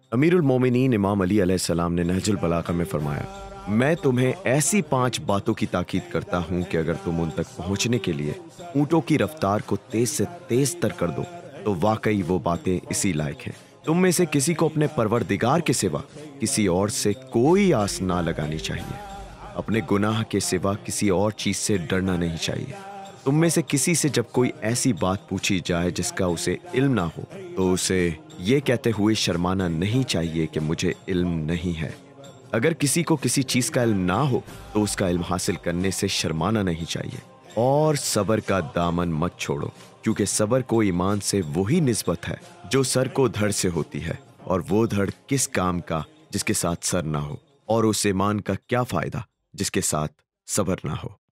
अमीरुल मोमिनीन इमाम अली अलैहिस्सलाम ने नहजुल बलागा में फरमाया, मैं तुम्हें ऐसी 5 बातों की ताकीद करता हूं कि अगर तुम उन तक पहुंचने के लिए ऊंटों की रफ्तार को तेज से तेज तर कर दो तो वाकई वो बातें इसी लायक हैं। तुम में से किसी को अपने परवरदिगार के सिवा किसी और से कोई आस ना लगानी चाहिए। अपने गुनाह के सिवा किसी और चीज से डरना नहीं चाहिए। तुम में से किसी से जब कोई ऐसी बात पूछी जाए जिसका उसे इल्म ना हो तो उसे ये कहते हुए शर्माना नहीं चाहिए कि मुझे इल्म नहीं है। अगर किसी को किसी चीज का इल्म ना हो तो उसका इल्म हासिल करने से शर्माना नहीं चाहिए। और सबर का दामन मत छोड़ो, क्योंकि सबर को ईमान से वही निस्बत है जो सर को धड़ से होती है, और वो धड़ किस काम का जिसके साथ सर ना हो, और उस ईमान का क्या फायदा जिसके साथ सबर ना हो।